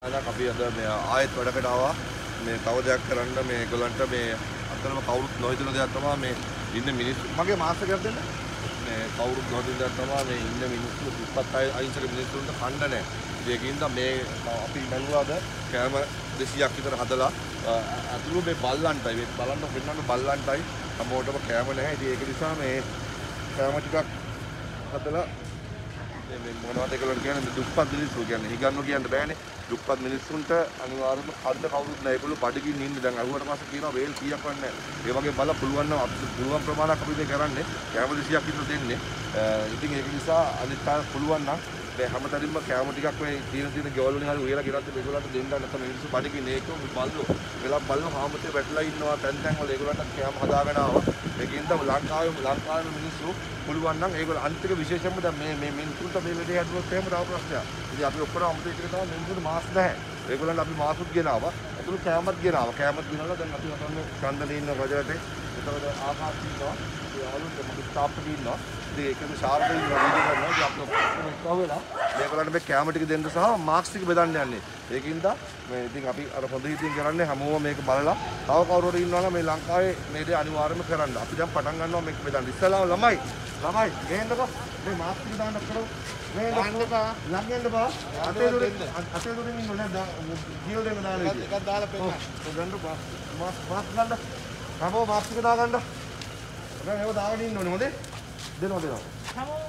අපි අද මේ ආයෙත් වැඩකට ආවා මේ තව දෙයක් කරන්න මේ ඒගොල්ලන්ට මේ අතරම කවුරුත් නොහිතන දෙයක් තමයි මේ ඉන්න මිනිස්සු මගේ මාස් එකක් දෙන්න මේ කවුරුත් නොහිතන දෙයක් තමයි මේ ඉන්න මිනිස්සු 25 අයින්සක මිනිස්සුන්ට කන්න නැහැ ඒකින්ද මේ අපි බැලුවාද කෑම 200ක් විතර හදලා අතුරු මේ බල්ලන්ටයි මේ බලන්න වෙනන්න බල්ලන්ටයි හැමෝටම කෑම නැහැ ඉතින් ඒක නිසා මේ කෑම ටිකක් හදලා මේ මොනවද ඒගොල්ලෝ කියන්නේ දුප්පත් මිනිස්සු කියන්නේ හිගන්නෝ කියන්න බෑනේ දුප්පත් මිනිස්සුන්ට අනිවාර්යයෙන්ම කඩ කවුරුත් නැහැ ඒගොල්ලෝ බඩගින්න ඉන්නේ දැන් අහුවට පස්සේ කියනවා වේල් 100ක් වන්නේ නැහැ ඒ වගේ බල පුළුවන් නම් පුළුවන් ප්‍රමාණයක් අපි ඉතින් කරන්නේ කෑම 200ක් විතර දෙන්නේ ඉතින් ඒක නිසා අනිත් අය පුළුවන් නම් මේ හැමතැනින්ම කෑම ටිකක් මේ තියෙන ගෙවල් වලින් හරි උයලා ගෙනත් මේගොල්ලන්ට දෙන්න නැත්නම් මිනිස්සු බඩගින්න ඒකම බල්ලෝ වෙලා බල්ලෝ හාමුදුරුවෝ වැටලා ඉන්නවා තැන් තැන් වල ඒගොල්ලන්ට කෑම හදාගෙන ආවා මේකින්ද ලංකාවේ මිනිස්සු පුළුවන් නම් ඒගොල්ලෝ අන්තික විශේෂයෙන්ම දැන් මේ මිනිස්සුන්ට මේ වෙලේ හැදුවොත් එහෙම තව ප්‍රශ්නයක්. ඉතින් අපි ඔක්කොම අමුතු එකට තමයි මිනිස්සුන්ට මාස් නැහැ. ඒගොල්ලන්ට අපි මාසුත් ගෙනාවා. ඒතුළු කෑමත් ගෙනාවා. කෑමත් ගෙනලා දැන් අපි හදන්නේ ඡන්දනේ ඉන්න රජරටේ. එතකොට ආකාශ ඉන්නවා. ඒ ආලුත් මගේ ස්ටාෆ් එක ඉන්නවා. ඉතින් ඒකම ශාර්පේ ඉන්නවා වීඩියෝ කරනවා. ඉතින් අපි ඔක්කොම එකවෙලා මේගොල්ලන්ට මේ කෑම ටික දෙන්න සහ මාක්ස් ටික බෙදන්න යන්නේ. ඒකින්ද මේ ඉතින් අපි අර හොඳ හිතින් කරන්නේ හැමෝම මේක බලලා තව කවුරු හරි ඉන්නවා නම් මේ ලංකාවේ මේ දේ අනිවාර්යයෙන්ම කරන්න. අපි දැන් පටන් ගන්නවා මේක බෙදන්න. ඉස්සලාම ළමයි ගේන්නකෝ මේ මාස් ටික දාන්න කරෝ මේ දාන්නකෝ ළඟෙන්ද බා අතේ දුරින් ඉන්නෝ නේද ජීව දෙන්න දාලා එකක් දාලා පෙන්නන්න ගන්න මාස් ගන්න හැමෝම මාස් ටික දාගන්න දැන් ඒව දාගෙන ඉන්න ඕනේ හොඳේ දෙනවා හැමෝම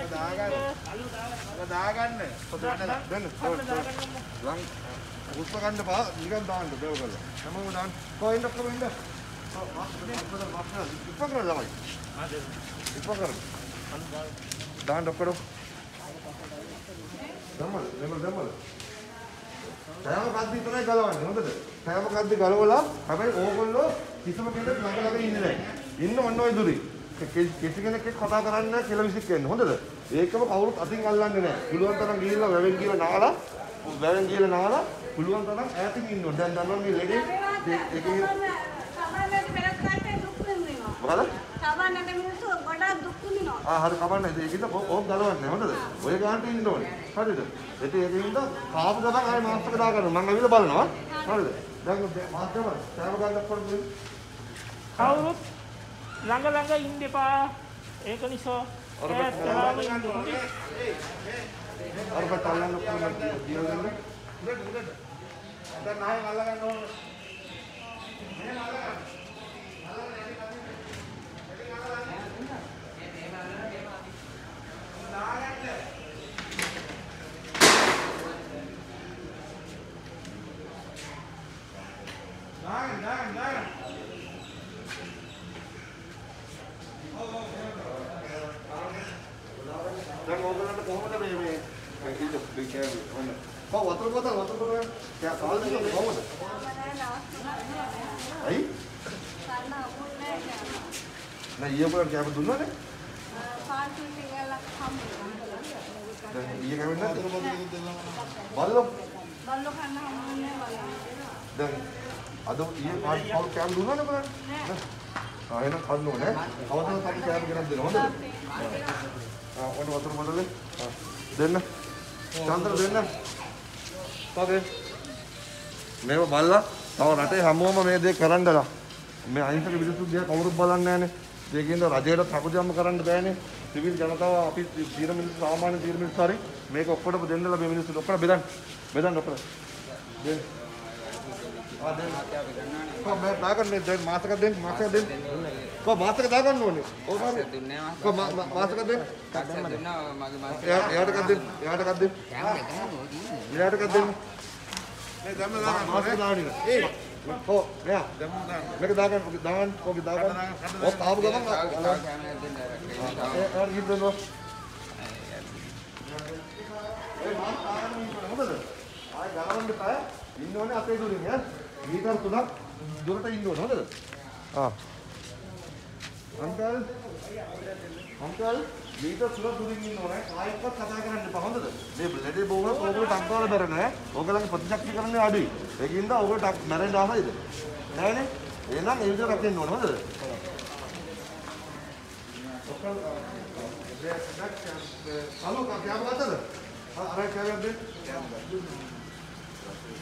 දාගන්න දෙන්න ලං උස්ප ගන්න බා නිකන් දාන්න බෙව කරලා හැමෝම දාන්න කොහෙන්ද කොහෙන්ද මාස් ඉපකර ළමයි ඉපකර දාන්න ඔක්කොම දමල තෑම කද්දි තමයි ගලවන්නේ හොඳද තෑම කද්දි ගලවලා හැබැයි ඕගොල්ලෝ කිසිම කෙනෙක් ළඟ ඉන්නේ නැහැ ඉන්න ඔන්න ඔය දුරි කිසි කෙනෙක් එක්ක කතා කරන්නේ නැහැ කියලා විසික් වෙන්නේ හොඳද ඒකම කවුරුත් අතින් අල්ලන්නේ නැහැ පුළුවන් තරම් ගිහිල්ලා වැවෙන් ගිහලා නාලා පුළුවන් තරම් ඈතින් ඉන්න ඕනේ දැන් දන්නවා මේ ලෙඩේ ඒකේ මොකද සාමාන්‍යයෙන් මිනිස්සු ගොඩාක් දුක් විඳිනවා. හරි කමන්නේ. ඒකින්ද ඕක ගලවන්නේ හොඳද? ඔය ගානට ඉන්න ඕනේ. හරිද? ඒකින්ද කාපු ගමන් ආයේ මාස්ටර් එක දාගන්න. මම ඇවිල්ලා බලනවා. හරිද? දැන් මාස්ටර් සෑම ගන්නක් කරමු. කවුරුත් ළඟ ඉන්න එපා. ඒක නිසා අර බතල්ලන්න කොහොමද කියවන්නේ? දැන් ආයෙ අල්ල ගන්න ඕනේ. මෙහෙම අල්ල ගන්න. දැන් ඕගොල්ලන්ට කොහොමද මේ ඉන්න බිකෑවි ඔන්න වතුර බෝතල් යා කාල් දෙක කොහොමද අයි නෑ ඊයෝගොල්ලන්ට කෑම දුන්නානේ පාන්සල් ටිකක් හම්බුනා. දැන් ඊයේ කැවෙන්නේ නැද්ද බල්ලෝ කන්න හම්බුනේ බලන්න. දැන් අද ඊයේ පාල් කෑම දුන්නානේ බලන්න නෑ එහෙනම් කන්න ඕනේ අවදාන අපි කෑම ගෙනත් දෙන්න හොඳද ඔන්න වතුර බෝතලේ දෙන්න චන්ද්‍ර දෙන්න තවද මේව බලලා තව රටේ හැමෝම මේ දේ කරන්නලා මේ අහිංසක මිනිස්සු දිහා කවුරුත් බලන්නේ නැහනේ ඒකින්ද රජයට තකුජම්ම කරන්න බෑනේ සිවිල් ජනතාව අපි තීර මිනිස්සු සාමාන්‍ය තීර මිනිස්සු හරි මේක ඔක්කොටම දෙන්නලා මේ මිනිස්සු ඔක්කොම බෙදන්න ඔක්කොම දෙන්න දෙන්න කොහොමද දාගන්නේ දැන් මාසක දෙන්න කොහොම මාසක දාගන්න ඕනේ ඕක හරි දුන්නේ කොහොම මාසක දෙන්න එයාට කද්ද මේ දැම්ම දාගන්න මාසක දාන්න ඔව් මෙයා මේක දාගන්න කොහොමද දාගන්න ඔය ආපු ගමන් එයාට කිව්වොත් ඒ මාස් දාගන්න හොඳද ආය ගලවන්න බෑ ඉන්න ඕනේ අපේ දුරින් ඈ මීටර් 3ක් දුරට ඉන්න ඕනේ හොඳද අංකල් මීටර් 3ක් දුරින් ඉන්න ඕනේ ආයෙත් කතා කරන්න එපා හොඳද මේ ලෙඩේ බෝවල ඕගොල්ලෝ ටක්කාල බැර නෑ ඕගොල්ලන්ගේ ප්‍රතිශක්තිකරණය අඩුයි ඒකින්ද ඕගොල්ලෝ මැරෙන්න ආසයිද නෑනේ එහෙනම් ඒ විදිහට රකින්න ඕනේ හොඳද ඔක්කොම හලෝ කෑම ගත්තද අර කෑම දෙන්න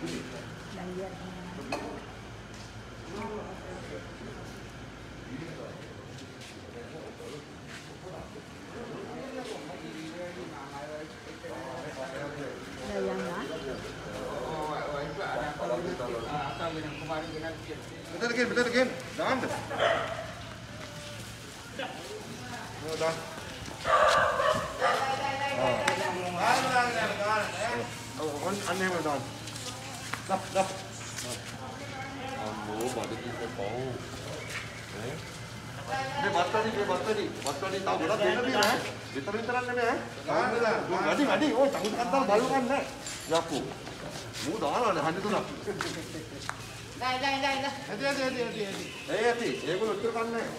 Betul again. Jangan deh. Dah. Aneh dah. Dah. Ambo balik kita bau. Ini batari tahu berat dia ni lah. Literan ni eh. Gadi. Oh, tanggung kantor balu kan ni. Yapu. Mu dah lah hanya tu nak. Dah. Hati. Ye ko uttar kan ni.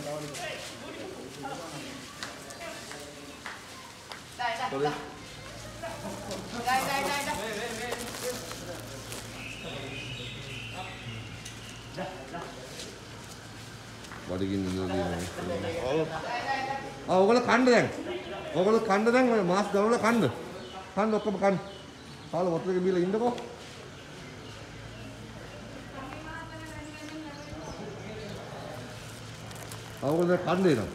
Dah. බඩගින්න දිනවා. ඔයගොල්ලෝ කන්න දැන්. ඔයගොල්ලෝ කන්න දැන් මාස් ගලවලා කන්න. කන්න ඔක්කොම කන්න. කාලා වතුර එක බීලා ඉන්නකෝ. ඔයගොල්ලෝ කන්න දෙනවා.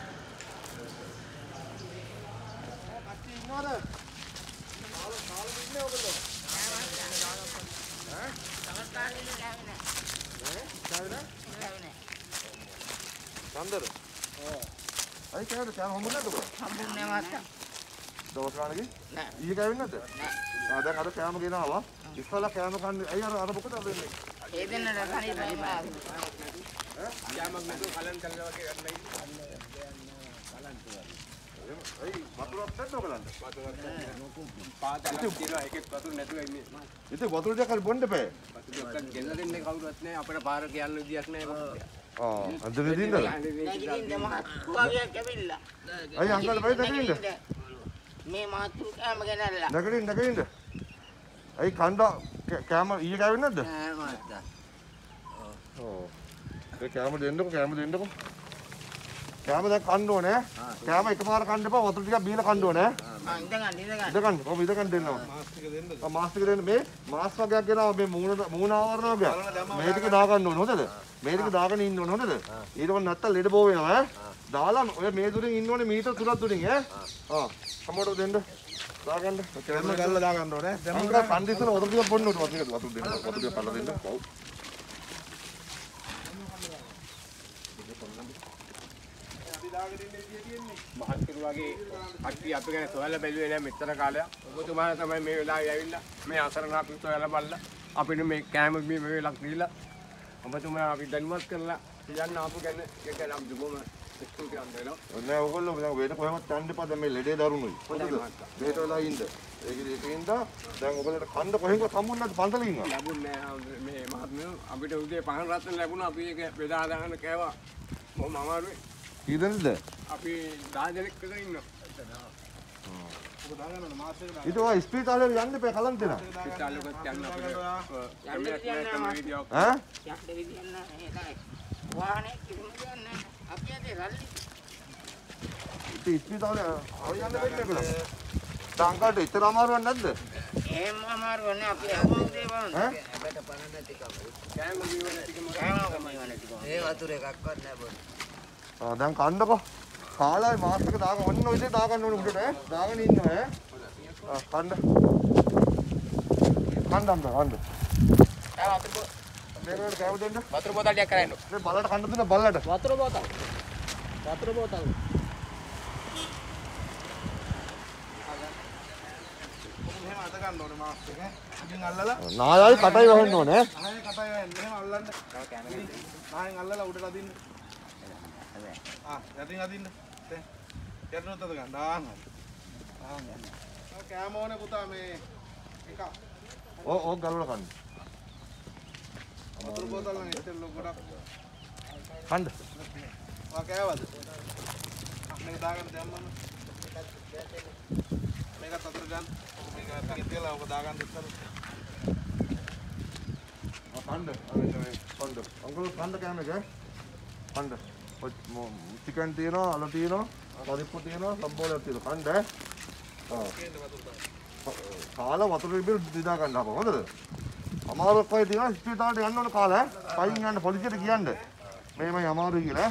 Sandar. Ayo kaya ada hambun ada tuh. Hambun nih mata. Dua sekarang lagi? Nah. Iya kaya ini ada. Nah. Ada kaya kaya gini apa? Istilah kaya kan. Ayo ada buku tak ada ini. Ini ada kan ini pak. Kaya magmado kalan kalau lagi ada ini. Kalan tu. Ayo batu apa tu kalan? Batu apa? Paat alam tira ekek batu netu ini. Itu batu dia kan bonde pe. Batu dia kan generin ni kau buat ni apa pada baru kian lu dia ni. Oh, ada ni dinda. Lagi ini mah. Kau yang kebila. Ayo angkat bayi dah dinda. Me matu kaya magana lah. Dah dinda. Ayo kanda kaya iya kaya ini ada. Mata. Oh. Kaya dinda ko. කැම දැන් කන්න ඕනේ. කැම එකපාර කන්න එපා. වතුර ටිකක් බීලා කන්න ඕනේ. ඉඳගන්න. කොහොම ඉඳගන්න දෙන්නවා. මාස් ටික දෙන්න. මාස් ටික දෙන්න. මේ මාස් වගේක් ගෙනාවා මේ මූණ ආවරණ වගේක්. මේ ටික දා ගන්න ඕනේ. හොඳද? මේ ටික දාගෙන ඉන්න ඕනේ. හොඳද? ඊට පස්සේ නැත්තම් ලෙඩ බෝ වෙනවා ඈ. දාලා ඔය මේ දුරින් ඉන්න ඕනේ මීටර් 3ක් දුරින් ඈ. කමඩ දෙන්න. දාගන්න. කැම ගල්ලා දා ගන්න ඕනේ. දැන් මොකද කන්ඩිෂනර් වතුර ටිකක් බොන්න ඕනේ. වතුර දෙන්න. වතුර ටික කල්ලා දෙන්න. ඔව්. මහත්කරුවාගේ කට්ටිය අපි ගැන සොයලා බැලුවේ නැහැ මෙච්චර කාලයක්. ඔබතුමාලා තමයි මේ වෙලාවේ ඇවිල්ලා මේ අසරණ අපි සොයලා බලලා අපිට මේ කෑම මේ වෙලාවක් දීලා ඔබතුමාලා අපි දැනුවත් කරලා කියන්න ආපු ගැන ඒක නම් දුබම ස්තුතිවන්ත වෙනවා. නෑ ඔයගොල්ලෝ දැන් වේද කොහෙවත් යන්න එපා. දැන් මේ ලෙඩේ දරුණුයි. හොඳද? වේද වෙලා ඉන්න. ඒකින්ද දැන් ඔයගොල්ලෝ කන්න කොහෙන්වත් හම්බුන්නේ නැද්ද පන්සලකින්? ලැබුණේ නැහැ මේ මහත්මයෝ අපිට උදේ පහන් රත්න ලැබුණා. අපි ඒක බෙදා දාන්න කෑවා. මොකම අමාරුයි. කීදෙනද? අපි 10 දෙනෙක් විතර ඉන්නවා. ඊට ඔය ස්පීතාලේ යන්න එපා කලන්ත දෙනවා. පිටාලෙකට යන්න අපිට කැමරාවක් නැත්නම් වීඩියෝ ඈ? යන්න විදියක් නැහැ. වාහනේ කිසිම දෙයක් නැහැ. අපි අද රල්ලි. ඉතින් ස්පීතාලේ ආව යන්න බැන්නේ කියලා. ඩාංගකට ඉතර අමාරුවක් නැද්ද? එහෙම අමාරුව නැහැ. අපි අහුම් දේවල් ඈ? අපිට පණ නැති කම. කෑම බීම නැතිකම ඒ වතුර එකක්වත් නැහැ බොන්න. දැන් කන්නකො. කාලායි මාස් එක දාගෙන ඔන්න ඔය දේ දාගන්න ඕනේ උඩට ඈ. දාගෙන ඉන්නවා ඈ. කන්න. කන්න. මේකට කෑව දෙන්න. වතුර බෝතලයක් කරන්න. මේ බල්ලට කන්න දෙන්න බල්ලට. වතුර බෝතල්. මෙහෙම අත ගන්න ඕනේ මාස් එක. ඉතින් අල්ලලා නායයි කටයි වහන්න ඕනේ ඈ. ආයෙ කටයි වෙන්නේ. මෙහෙම අල්ලන්න. ආයෙන් අල්ලලා උඩට අදින්න. යටින් අදින්න. දැන් යටිනොත් අත ගන්න. දාන්න. කෑම ඕනේ පුතා මේ එක. ඕක ගලවලා කන්න. වතුර බෝතල් නම් ඉතින් ගොඩක්. කන්න. කෑවද? මේක දාගන්න දැම්මම. මේකත් අතට ගන්න. මේක පිටින් තියලා ඔබ දාගන්න ඉස්සර. කන්න. අංකල් කන්න කෑම එක. කන්න. චිකන් තියෙනවා, අල තියෙනවා, පරිප්පු තියෙනවා, සම්බෝලයක් තියෙනවා. කන්න ඈ. කාලා වතුර බිල් දිනා ගන්න අප හොඳද? අමාරුවක් වගේ තියෙනවා ස්පීතාලට යන්න ඕන කාලේ. පයින් යන්න පොලිසියට කියන්න. මේමයි අමාරුයි කියලා.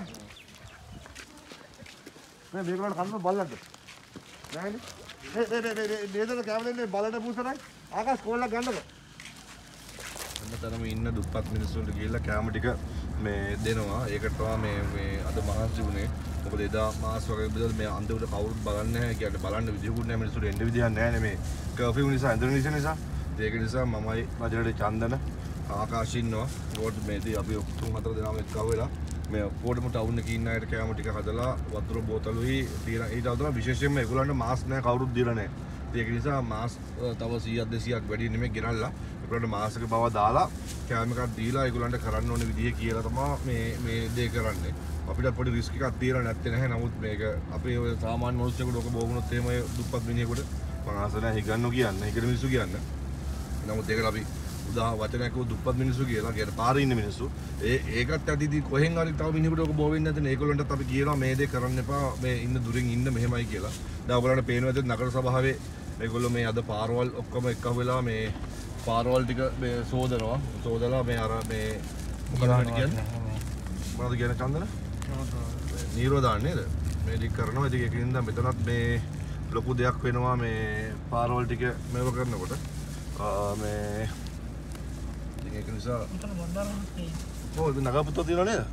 මේ මේගොල්ලෝ කන්න බලන්න. නෑනේ. මේ නේදල කැමරේ බලන්න පුසරයි. ආකාශ කෝල්ලක් ගන්නකො. අන්නතරම ඉන්න දුප්පත් මිනිස්සුන්ට ගිහිල්ලා කැම ටික මේ දෙනවා. ඒකට තමයි මේ අද මහන්සි වුණේ. මොකද එදා මාස් වගේ බෙදලා මේ අන්තිමට කවුරුත් බලන්නේ නැහැ. කියන්නේ බලන්න විදියකුත් නැහැ මිනිස්සුන්ට එන්න විදියක් නැහැ නේ මේ කර්ෆියු නිසා ඉන්ඩෝනීසියා නිසා. ඒක නිසා මමයි රජරට චන්දන ආකාශ ඉන්නවා. රෝඩ් මේදී අපි 3-4 දෙනාම එක්ක වෙලා මේ පොඩම ටවුන් එකේ ඉන්න අයට කැම ටික හදලා වතුර බෝතලුයි තියලා ඊට අතර විශේෂයෙන්ම ඒගොල්ලන්ට මාස් නැහැ කවුරුත් දීලා නැහැ. ඒක නිසා මාස් තව 100ක් 200ක් වැඩි නෙමෙයි ගෙනල්ලා ඒගොල්ලන්ට මාස් එක බව දාලා කැම එකක් දීලා ඒගොල්ලන්ට කරන්න ඕනේ විදිය කියලා තමයි මේ දේ කරන්නේ. අපිට පොඩි රිස්ක් එකක් තියලා නැත්තේ නැහැ. නමුත් මේක අපේ ඔය සාමාන්‍ය මිනිස්සුන්ට ඔක බෝගුණොත් එහෙම දුප්පත් මිනිහෙකුට මම ආස නැහැ හිගන්නෝ කියන්නේ. ඒකට මිනිස්සු කියන්නේ. නමුත් ඒකට අපි උදා වචනයක් දුප්පත් මිනිස්සු කියලා කියන්නේ පාරේ ඉන්න මිනිස්සු. ඒකත් ඇතිදී කොහෙන් හරි තව මිනිහෙකුට ඔක බෝ වෙන්නේ නැත්නම් ඒගොල්ලන්ටත් අපි කියනවා මේ දේ කරන්න එපා. මේ ඉන්න දුරින් ඉන්න මෙහෙමයි කියලා. දැන් ඔයගොල්ලන්ට පේනවද නගර සභාවේ මේගොල්ලෝ මේ අද පාරවල් ඔක්කොම එක්ක වෙලා මේ පාරවල් ටික මේ සෝදනවා. සෝදලා මේ අර මේ මොකක්ද කියන්නේ? මොනවද කියන්නේ චන්දන? නීරෝදාන නේද? මේ ටික කරනවා. ඉතින් ඒකින්ද මෙතනත් මේ ලොකු දෙයක් වෙනවා මේ පාරවල් ටික මේව කරනකොට. මේ ඉතින් ඒක නිසා උතන බණ්ඩාරමත් තියෙනවා. ඔව් ඉතින් නගරපුත්තෝ තියෙනවා නේද?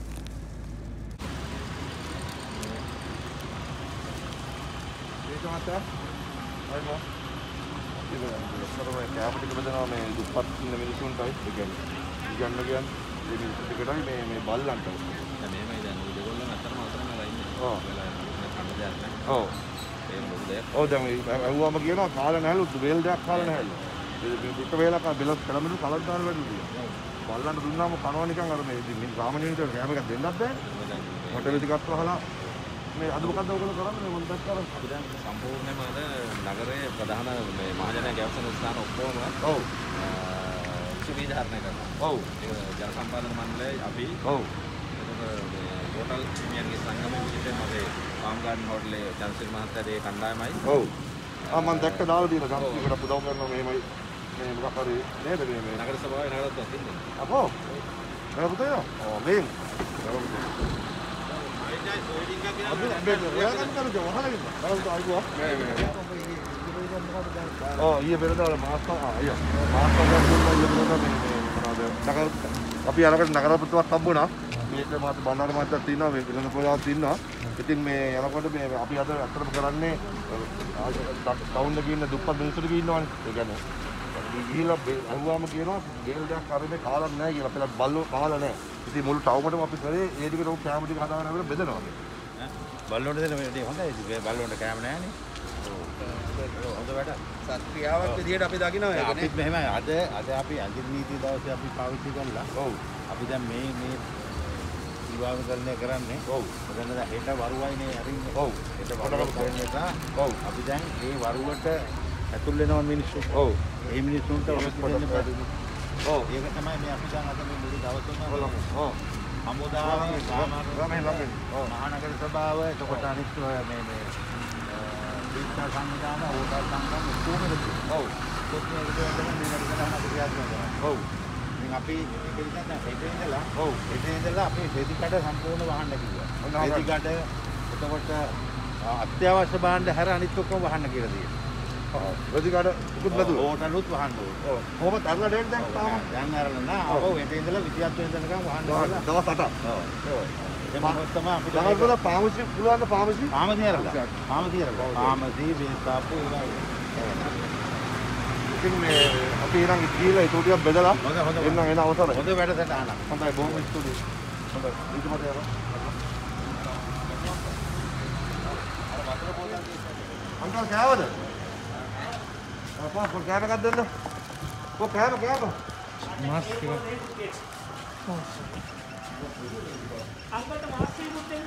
ඒක මත අයිමෝ ඉතින් කැම ටික බෙදනවා මේ දුප්පත් ඉන්න මිනිසුන්ටයි ඒ කියන්නේ මේ මිනිස්සු ටිකටයි මේ බල්ලන්ට. දැන් මේමයි දැන් ඔය දෙගොල්ලෝ අතරම අතරමලා ඉන්නේ. ඔව්. වෙලා කන්න දෙයක් නැහැ. ඔව්. ඒ මොකද දෙයක්. ඔව් දැන් ඇහුවම කියනවා කාලා නැහැලු වේල් දෙයක් කාලා නැහැලු. මේ පිට වේලක් බෙලස් කලමිනු කලක් දාන වැඩි. බල්ලන්ට දුන්නාම කනවා නිකන් අර මේ ඉතින් සාමාන්‍යයෙන් කැම එකක් දෙන්නත් බෑ. හොටෙල් ටිකක් වහලා මේ අද මොකද්ද ඔයගොල්ලෝ කරන්නේ මොකද කරන්නේ? අපි දැන් සම්පූර්ණයෙන්ම අද නගරයේ ප්‍රධාන මේ මහජන ගැවසන ස්ථාන ඔක්කොම ඔව්. සුවිධාරණය කරනවා. ඔව්. ඒක ජල සම්පාදන මණ්ඩලයයි අපි ඔව්. එතකොට මේ හෝටල් හිමියන්ගේ සංගමයේ විදිහට අපේ ෆාම් ගාඩන් හෝටලේ ජනසිරි මහත්තයාගේ කණ්ඩායමයි. ඔව්. මම දැක්ක දාලා තියෙනවා ගම්පිකට පුදව කරනවා මෙහෙමයි මේ මොකක් හරි නේද මේ නගර සභාවේ නගරත්වයක් ඉන්නේ. අපෝ නේද පුතේ? ඔව් මේ ඊයේ පෙරේදා අපි අරකට නගරපුතුවක් හම්බුණා. මේක මාත් බණ්ඩාර මාත්‍යක් තියෙනවා මේ විලඳ පොළාවක් තියෙනවා. ඉතින් මේ යනකොට මේ අපි අද අත්‍තරම කරන්නේ ටවුන් එකේ ඉන්න දුප්පත් මිනිස්සුන්ට ඉන්නවනේ. ඒ කියන්නේ ගිහිල්ලා අහුවාම කියනවා ගේල් දෙයක් අරගෙන කාලා නැහැ කියලා. අපිට බල්ලෝ කාලා නැහැ. ඉතින් මුළු ටවුමටම අපි කරේ ඒ ටිකට උන් කැම ටික හදාගෙන ආවම බෙදනවා. බල්ලොන්ට දෙන මේ හොඳයි. ඉතින් බල්ලොන්ට කෑම නැහැනේ. ඔව්. හොඳ වැඩ. සත්ක්‍රියාවක් විදියට අපි දකිනවා ඒක නේ. අපිත් මෙහෙමයි අද අපි අඳින නීති දවසේ අපි පාවිච්චි කළා. ඔව්. අපි දැන් මේ විභාගකරණය කරන්නේ. ඔව්. මොකද දැන් හෙට වරුවයිනේ අරින්නේ. ඔව්. හෙට වරුව කරන නිසා ඔව්. අපි දැන් මේ වරුවට ඇතුල් වෙනවා මිනිස්සු. ඔව්. ඒ මිනිස්සුන්ට ඔබ දෙන්න බෑ. ඔව්. ඒක තමයි මේ අපි දැන් අද මේ මුළු දවසම ඔව්. හමුදාවේ සාමාන්‍ය ඔව්. මහනගර සභාව එතකොට අනිත් මේ විස්තර සංවිධාන හෝටල් සංගම් කොහොමද? ඔව්. කොහොමද මේකට මේ වැඩසටහන අපි ක්‍රියාත්මක කරන්නේ? ඔව්. ඉතින් අපි ඒක විදිහට දැන් හෙට ඉඳලා ඔව්. හෙට ඉඳලා අපි වේදිකාට සම්පූර්ණ වහන්න කිව්වා. වේදිකාට එතකොට අත්‍යවශ්‍ය භාණ්ඩ හැර අනිත් ඔක්කොම වහන්න කියලා තියෙනවා. වේදිකාට උකුත් බදුව. හෝටලුත් වහන්න ඕනේ. ඔව්. කොහොමද අරලා දෙන්න දැන් තාම? දැන් අරලා නෑ. ඔව් හෙට ඉඳලා 27 වෙනිදාකම් වහන්න ඕනේ. දවස් 8ක්. ඔව්. ඒ මොකද තමයි අපිට දවස් වල පාමසි පුළුවන් පාමසි? පාමසි අරලා. පාමසි අරලා. පාමසි වේස්තාපු ඉතින් මේ අපි ඊළඟ ගිහලා ඒක ටිකක් බෙදලා හොඳ එන්න අවසරයි. හොඳ වැඩසටහනක්. හොඳයි බොහොම ස්තුතියි. හොඳයි. ඊට මත යනවා. අන්කල් කෑවද? අපා කෑම එකක් දෙන්න. කෑම. මාස් ටික. අංකල්ට මාස් ටිකක් දෙන්න.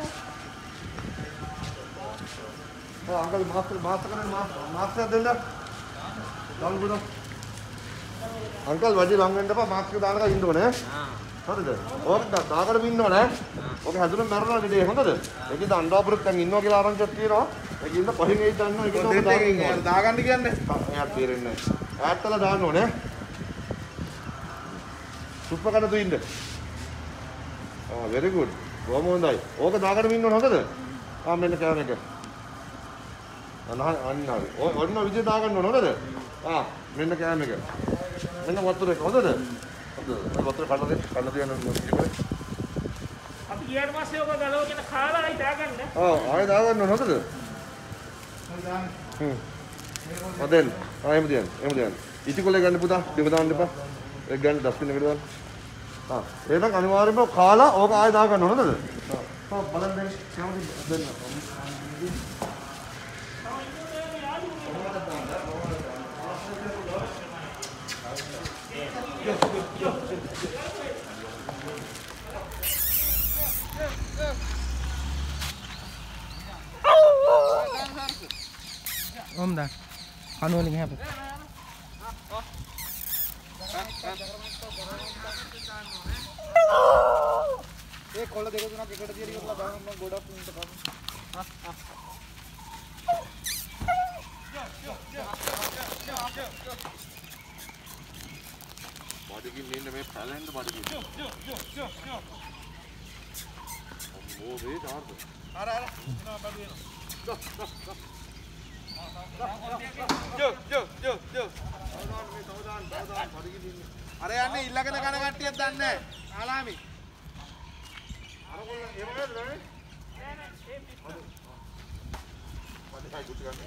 අංකල් මාස් එකක් දෙන්න. ගල්ගුණ අංකල් වැඩි ලං වෙන්න එපා මාස්ක් එක දානකම් ඉන්න ඕනේ. හරිද? ඕක දාගන්න ඉන්න ඕනේ. ඕක හැදුනම මැරලා ඉන්නේ හොඳද? ඒකෙන්ද අඬාපුරත් දැන් ඉන්නවා කියලා ආරංචියක් තියෙනවා. ඒකින්ද පහින් එයි දන්නවා. ඒකෙන්ද දාගන්න කියන්නේ. එයාට තේරෙන්නේ නැහැ. ඈත්තලා දාන්න ඕනේ. සුප්ප කන දුින්න. very good. බොහොම හොඳයි. ඕක දාගන්න ඉන්න ඕන හොඳද? මෙන්න කෑම එක. අන්න හරි. ඔන්න විදිය දාගන්න ඕන හොඳද? මෙන්න කෑම එක. මෙන්න වතුර එක හොඳද? හොඳද? වතුර කන්න දෙන්න ඕන. අපි ගියාට පස්සේ ඔබ ගලවගෙන කාලා ආයි දාගන්න. ආයෙ දාගන්න ඕන හොඳද? අදෙන් එහෙම දියන්. ඉටිකොලේ ගන්න පුතා. දෙක දාන්න එපා. ඒක ගන්න ඩස්බින් එකට දාන්න. එහෙනම් අනිවාර්යයෙන්ම කාලා ඕක ආයෙ දාගන්න ඕන හොඳද? බලන්න දැන් කැමති දෙන්න. Om dah. Kanu ni apa? ඒ කොළ දෙක තුනක් එකට තියලා ඉවරලා බලන්න මම ගොඩක් උන්ට කමු. බඩගින්න ඉන්න මේ පැලෙන්න බඩගින්න. අම්මෝ වේ දාර්ද. අර එනවා බඩු වෙනවා. අර යන්නේ ඉල්ලගෙන කන කට්ටියක් දන්නේ නැහැ. ආලාමි. අර කොල්ල එහෙම නේද නෑ? පඩිකයි කුටි ගන්න.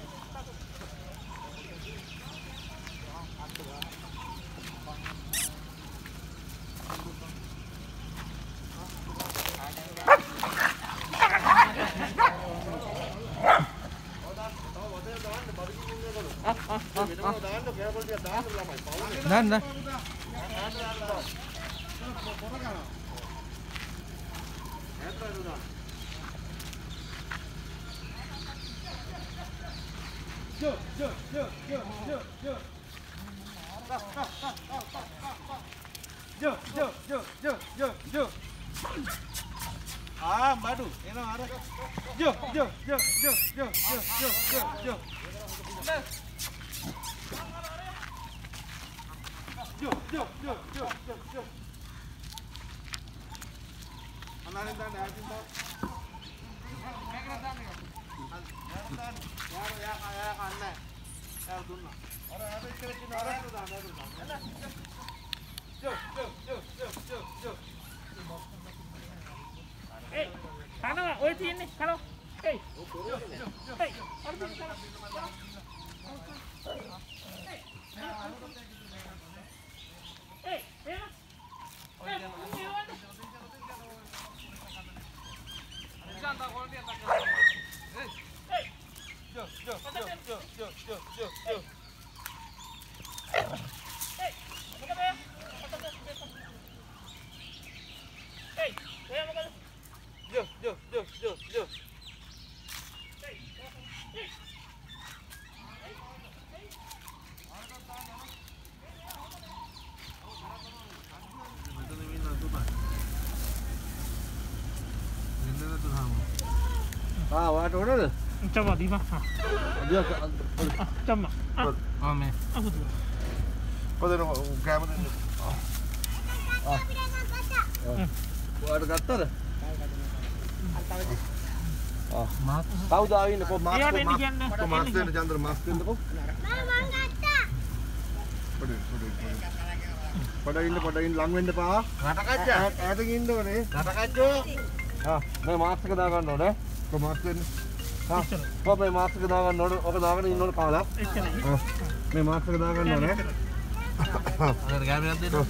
Dan dah. බඩු එනවා අර අනාරෙන් දාන්න ඈතින් බා මේකට දාන්න යා කන්නේ යා දුන්නා අර අර ඉස්සර කියන අර දාන්න Hey, kana ඔය තියෙන්නේ කන. Hey. Hey, අර දෙන්න කන. Hey, එහෙම. වාට ඕනද? Coba di mana? Dia Coba. Me. Apa tu? පොදන කෑම දෙන්න. වාට ගත්තද? Mas. කවුද ආවින්නේ? කො මාස් Iya, ini kan. කො මාස් දෙන්න චන්ද්‍ර මාස් දෙන්නකෝ. මම ගත්තා. පොඩ ඉන්න ලඟ වෙන්න එපා. රටකච්චා. ඈතකින් ඉන්න ඕනේ. රටකච්චෝ. මේ මාස් එක දා ගන්න ඕනේ. කො මාස් දෙන්න. මේ මාස් එක දා ගන්න ඕනේ. ඔක දාගෙන ඉන්න ඕනේ කාලා. මේ මාස් එක දා ගන්න ඕනේ. අර ගෑමියක් දෙන්න.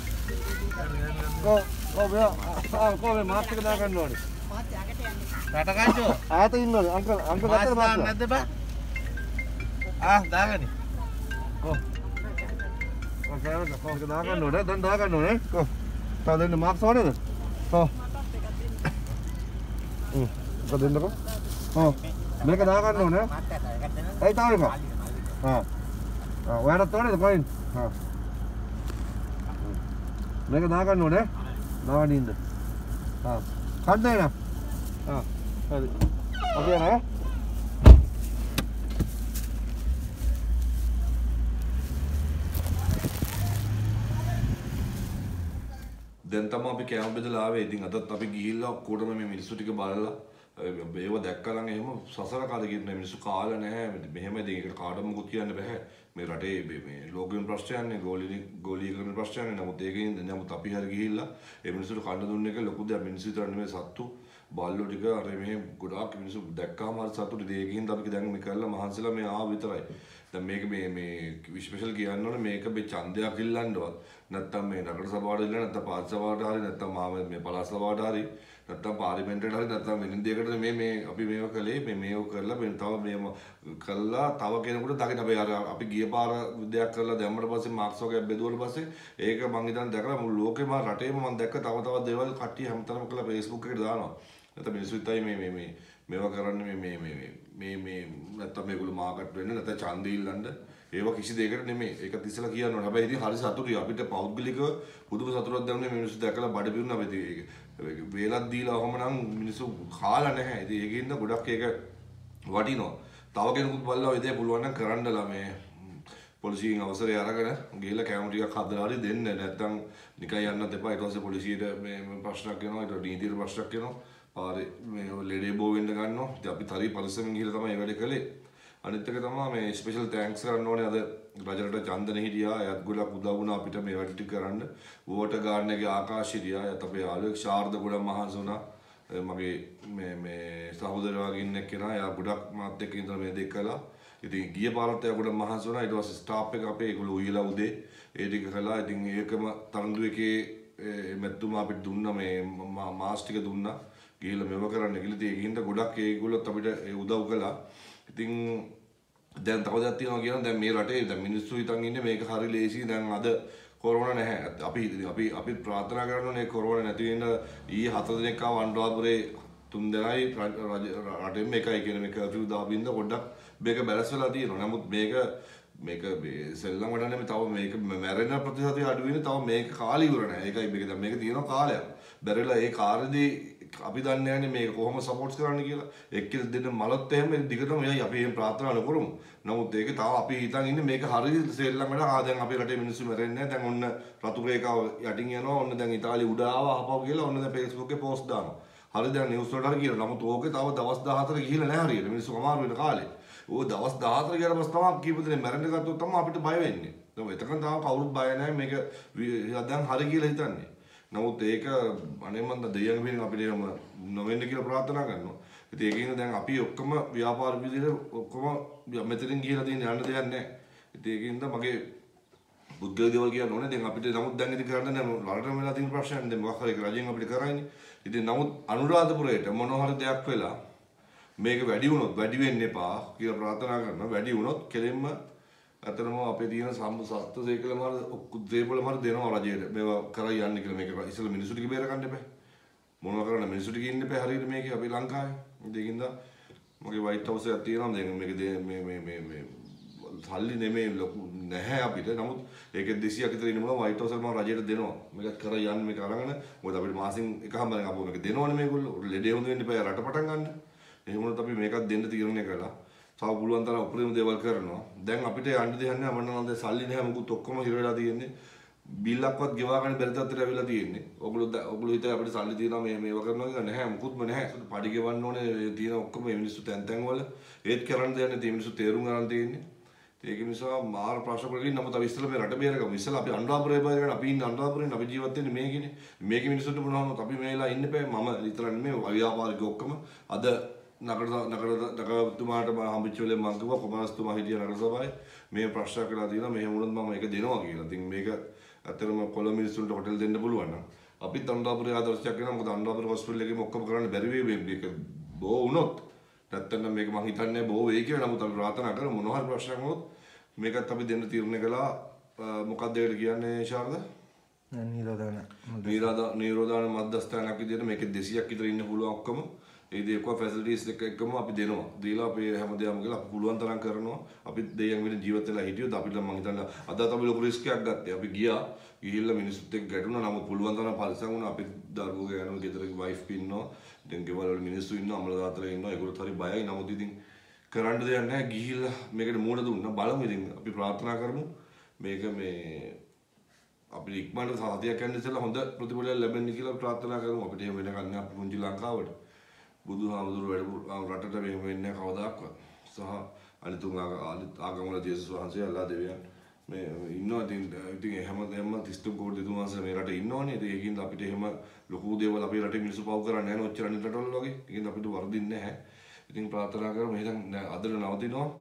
කො මේ මාස් එක දා ගන්න ඕනේ. රටකච්චෝ ඈත ඉන්න ඕනේ. අංකල් ගත්තද මාස්? නැද්ද බා දාගනි ඔක දා ගන්න ඕනේ. දැන් දා ගන්න ඕනේ. කො තා දෙන්න මාස් ඕනේද? ඔව්. ඔක දෙන්නකෝ. මේක දා ගන්න ඕනේ. ඇයි තාම එක? ඔයාලට ඕනේද කොයින්? මේක දා ගන්න ඕනේ. දාගෙන ඉන්න. කන්න එන. හරි. අපි යනවා. දැන් තමයි අපි කැම්ප් බෙදලා ආවේ. ඉතින් අදත් අපි ගිහිල්ලා ඔක්කොටම මේ මිනිස්සු ටික බලලා ඒව දැක්කනම් එහෙම සසර කාද කියන මිනිස්සු කාලා නැහැ. මෙහෙම දෙයකට කාටවත් මොකුත් කියන්න බෑ. මේ රටේ මේ ලෝකෙන් ප්‍රශ්නයන්නේ ගෝලීකරණ ප්‍රශ්නයන්නේ. නමුත් ඒකෙන් නමුත් අපි හරි ගිහිල්ලා ඒ මිනිස්සුන්ට කන්න දුන්න එක ලොකු දෙයක්. මිනිස්සු විතර නෙමෙයි සත්තු බල්ලෝ ටික අර මේ ගොඩාක් මිනිස්සු දැක්කාම හරි සතුටු. ඒකෙන් අපි දැන් මේ කරලා මහන්සිලා මේ ආව විතරයි. දැන් මේක මේ ස්පෙෂල් කියන්න ඕනේ මේක මේ ඡන්දයක් ඉල්ලන්නවත් නැත්තම් මේ නගර සභාවට ඉල්ලන්න නැත්තම් පාත් සභාවට හරි නැත්තම් මේ පළාත් සභාවට හරි නැත්තම් පාර්ලිමේන්තුවට හරි නැත්තම් වෙන දෙයකට මේ අපි මේව කළේ මේව කරලා මේ තව මේ කළා තව කෙනෙකුට දකින්න අපි අර අපි ගිය පාර දෙයක් කරලා දැම්මට පස්සේ මාක්ස් වගේ බෙදුවට පස්සේ ඒක මං හිතන්නේ දැකලා මුළු ලෝකෙම රටේම මං දැක්ක තව දේවල් කට්ටිය හැමතැනම කරලා Facebook එකට දානවා. නැත්නම් මිනිස්සු හිතයි මේවා කරන්නේ මේ නැත්තම් මේගොල්ලෝ මාකට් වෙන්න නැත්නම් ඡන්ද ඉල්ලන්න ඒවා කිසි දෙයකට නෙමෙයි. ඒකත් ඉස්සලා කියන්න ඕනේ. හැබැයි ඉතින් හරි සතුටුයි අපිට පෞද්ගලිකව පුදුම සතුටක් දැනුනේ මිනිස්සු දැකලා බඩ පිරුණා අපි ඒක වේලක් දීලා ඔහම නම් මිනිස්සු කාලා නැහැ. ඉතින් ඒකින්ද ගොඩක් ඒක වටිනවා. තව කෙනෙකුත් බලලා ඔය දේ පුළුවන් නම් කරන්නලා මේ පොලිසියෙන් අවසරය අරගෙන ගිහලා කැමරා ටිකක් හදලා හරි දෙන්න. නැත්තම් නිකන් යන්නත් එපා. ඊට පස්සේ පොලිසියට මේ ප්‍රශ්නයක් එනවා. ඊට නීතියට ප්‍රශ්නයක් එනවා. පාරේ මේ ලෙඩේ බෝ වෙන්න ගන්නවා. ඉතින් අපි හරි පරිස්සමෙන් ගිහලා තමයි මේ වැඩේ කළේ. අනිත් එක තමයි මේ ස්පෙෂල් තෑන්ක්ස් කරන්න ඕනේ අද රජරට චන්දන හිටියා. එයාත් ගොඩක් උදව් වුණා අපිට මේ වැඩ ටික කරන්න. වෝටර් ගාර්ඩන් එකේ ආකාශ හිටියා. එයාත් අපේ යාළුවෙක් ශාරද ගොඩක් මහන්සි වුණා. මගේ මේ සහෝදරයා වගේ ඉන්න කෙනා. එයා ගොඩක් මාත් එක්ක ඉඳලා මේ දෙක කළා. ඉතින් ගිය පාරත් එයා ගොඩක් මහන්සි වුණා. ඊට පස්සේ ස්ටාෆ් එක අපේ ඒගොල්ලෝ උයලා උදේ ඒ ටික කළා. ඉතින් ඒකම තරඳු එකේ මෙතුමා අපිට දුන්නා මේ මාස් ටික දුන්නා. ගිහලා මෙව කරන්න කියලා. ඉතින් ඒකින්ද ගොඩක් ඒගොල්ලොත් අපිට උදව් කළා. ඉතින් දැන් තව දෙයක් තියෙනවා කියනවා. දැන් මේ රටේ දැන් මිනිස්සු හිතන් ඉන්නේ මේක හරි ලේසි. දැන් අද කොරෝනා නැහැ. අපි ප්‍රාර්ථනා කරන්න ඕනේ කොරෝනා නැති වෙන්න. ඊයේ 4 දිනක් ආව අනුරාධපුරේ 3 දෙනයි රටෙම එකයි කියන මේ කර්ෆියු දාපින්ද පොඩ්ඩක් මේක බැලන්ස් වෙලා තියෙනවා. නමුත් මේක සෙල්ලම් වඩන්නේ තව මේක මැරෙන ප්‍රතිශතය අඩු වෙන තව මේක කාලය ඉවර නැහැ. ඒකයි මේක දැන් මේක තියෙනවා කාලයක්. බැරිලා ඒ කාර්යදී අපි දන්නේ නැහැනේ මේක කොහොම සපෝට්ස් කරන්න කියලා. එක්කෙනෙක් දෙන්න මලත් එහෙම දිගටම යයි අපි එහෙම ප්‍රාර්ථනා කරමු. නමුත් ඒක තව අපි හිතන් ඉන්නේ මේක හරිය සෙල්ලම් වැඩ. දැන් අපේ රටේ මිනිස්සු මැරෙන්නේ නැහැ. දැන් ඔන්න රතු රේඛාව යටින් යනවා. ඔන්න දැන් ඉතාලිය උඩ ආවා ආපහු කියලා ඔන්න දැන් Facebook එකේ පෝස්ට් දානවා. හරි දැන් නිවුස් වලට හරි කියනවා. නමුත් ඕකේ තව දවස් 14 ගිහිල්ලා නැහැ හරියට. මිනිස්සු අමාරු වෙන කාලේ. ඕ දවස් 14 ගියාට පස්සේ තමයි කීප දෙනෙක් මැරෙන්න ගත්තොත් තමයි අපිට බය වෙන්නේ. දැන් එතකන් තාම කවුරුත් බය නැහැ මේක දැන් හරි කියලා හිතන්නේ. නමුත් ඒක අනේ මන්ද දෙයියන් වෙනින් අපිට නොවෙන්න කියලා ප්‍රාර්ථනා කරනවා. ඉතින් ඒකින් දැන් අපි ඔක්කොම ව්‍යාපාර විදිහට ඔක්කොම මෙතනින් ගිහලා තියෙන යන්න දෙයක් නැහැ. ඉතින් ඒකින්ද මගේ බුද්ධ දේවල් කියන්න ඕනේ. දැන් අපිට නමුත් දැන් ඉතින් කරන්න නැහැ. රටම වෙලා තියෙන ප්‍රශ්නයක් දැන් මොකක් හරි රජෙන් අපිට කරන්නේ. ඉතින් නමුත් අනුරාධපුරයට මොනවා හරි දෙයක් වෙලා මේක වැඩි වුණොත් වැඩි වෙන්න එපා කියලා ප්‍රාර්ථනා කරනවා. වැඩි වුණොත් කෙලින්ම අතරම අපේ තියෙන සත්ත්ව සේකලම හරි දේපලම හරි දෙනවා රජයට. මේවා කරයි යන්නේ කියලා මේක ඉස්සෙල්ලා මිනිස්සු ටික බේර ගන්න එපා. මොනවා කරන්න මිනිස්සු ටික ඉන්න එපා හරියට මේකේ අපි ලංකාවේ. ඒකින්ද මගේ වයිට් හවුස් එකක් තියෙනවා. දැන් මේක මේ සල්ලි නෙමෙයි ලොකු නැහැ අපිට. නමුත් ඒක 200ක් විතර ඉන්න මොනවා වයිට් හවුස් එක මම රජයට දෙනවා. මේකත් කරයි යන්න මේක අරගෙන මොකද අපිට මාසෙන් එකමාරක් අපෝ මේක දෙනවනේ මේගොල්ලෝ. ලෙඩේ හොඳ වෙන්න එපා රට පටන් ගන්න. එහෙම වුණොත් අපි මේකත් දෙන්න තීරණය කළා. තව පුළුවන් තරම් උපරිම දේවල් කරනවා. දැන් අපිට යන්න දෙයක් නැහැ. මන්නම් සල්ලි නැහැ. මොකුත් ඔක්කොම හිර වෙලා තියෙන්නේ. බිල්ලක්වත් ගෙවා ගන්න බැරි තත්ත්වයට ඇවිල්ලා තියෙන්නේ. ඔගොල්ලෝ හිතයි අපිට සල්ලි තියෙනවා මේවා කරනවා කියලා. නැහැ මොකුත්ම නැහැ. පඩි ගෙවන්න ඕනේ තියෙන ඔක්කොම මේ මිනිස්සු තැන් වල ඒත් කරන්න දෙයක් නැහැ. මිනිස්සු තේරුම් ගන්න තියෙන්නේ. ඒක නිසා මාර ප්‍රශ්න වලින් නමුත් අපි ඉස්සෙල්ලා මේ රට බේරගමු. ඉස්සෙල්ලා අපි අනුරාධපුරේ බේරගන්න. අපි ඉන්නේ අනුරාධපුරේ අපි ජීවත් වෙන්නේ මේකනේ. මේකේ මිනිස්සුන්ට මොනවද අපි මේලා ඉන්න බෑ. මම විතර නෙමෙයි ව්‍යාපාරික ඔක්කොම අද නගරතුමාට හම්බෙච්ච වෙලේ මම කිව්වා කොමනස්තුමා හිටිය නගර සභාවේ මේ ප්‍රශ්න කරලා තියෙනවා. මෙහෙම වුණොත් මම මේක දෙනවා කියලා. ඉතින් මේක ඇත්තටම කොළඹ මිනිස්සුන්ට හොටෙල් දෙන්න පුළුවන් නම් අපිත් අනුරාධපුරේ ආදර්ශයක් වෙනවා. මොකද අනුරාධපුර හොස්පිටල් එකේම ඔක්කොම කරන්න බැරි වෙයි මේක බෝ වුණොත්. නැත්තම් මේක මම හිතන්නේ බෝ වෙයි කියලා. නමුත් අපි ප්‍රාර්ථනා කරමු මොනවා හරි ප්‍රශ්නයක් වුණොත් මේකත් අපි දෙන්න තීරණය කළා. මොකක්ද ඒකට කියන්නේ ශාරද? නිරෝධාන මධ්‍යස්ථානයක් විදිහට මේකේ 200ක් විතර ඉන්න පුළුවන් ඔක්කොම. ඒ දේ ඔක්කොම ෆැසිලිටිස් එක්කම අපි දෙනවා. දීලා අපි හැමදේම කියලා අපි පුළුවන් තරම් කරනවා. අපි දෙයියන් වෙන ජීවත් වෙලා හිටියොත් අපිට මම හිතන්නේ අදත් අපි ලොකු රිස්ක් එකක් ගත්තා. අපි ගිහිල්ලා මිනිස්සුත් එක්ක ගැටුණා. නමුත් පුළුවන් තරම් පරිස්සම් වුණා. අපි දරුවෝ ගෑනුන් ගෙදරක වයිෆ් ඉන්නවා. දැන් ගෙවල් වල මිනිස්සු ඉන්නවා. අම්මලා තාත්තලා ඉන්නවා. ඒගොල්ලොත් හරි බයයි. නමුත් ඉතින් කරන්න දෙයක් නැහැ. ගිහිල්ලා මේකට මූණ දුන්නා. බලමු ඉතින් අපි ප්‍රාර්ථනා කරමු. මේක මේ අපිට ඉක්මනට සාතියක් යන්න ඉස්සෙල්ලා හොඳ ප්‍රතිඵලයක් ලැබෙන්න කියලා ප්‍රාර්ථනා කරමු. අපිට එහෙම වෙනකන් අපි පුංචි ලංකාවට බුදුහාමුදුරුවෝ වැඩ රටට මෙහෙම වෙන්නේ කවදාක්වත්. සහ අනිතුන් ආගමවල ජේසුස් වහන්සේ අල්ලා දෙවියන් මේ ඉන්නවා. ඉතින් හැම 33 කෝටි දෙතුන්වහන්සේ මේ රටේ ඉන්නවනේ. ඉතින් ඒකින්ද අපිට එහෙම ලොකු දේවල් අපේ රටේ මිනිස්සු පව් කරන්නේ නැහැ නේ ඔච්චර අනිත් රටවල වගේ. ඒකින්ද අපිට වරදින්නේ නැහැ. ඉතින් ප්‍රාර්ථනා කරමු එහෙනම් අදට නවතිනවා.